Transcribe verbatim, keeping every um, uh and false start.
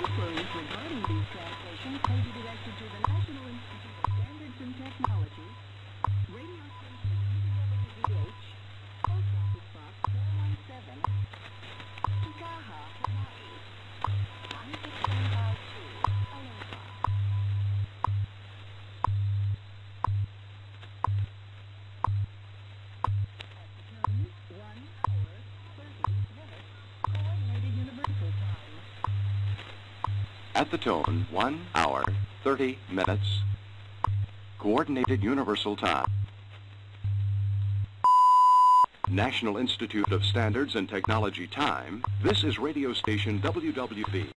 Inquiries regarding these transmissions may be directed to the National Institute of Standards and Technology, radio station W W V H, Post Office Box four one seven, Kikaha, Hawaii, one six seven five two, Aloha. At the tone, one hour, thirty minutes, Coordinated Universal Time. National Institute of Standards and Technology time, this is radio station W W V.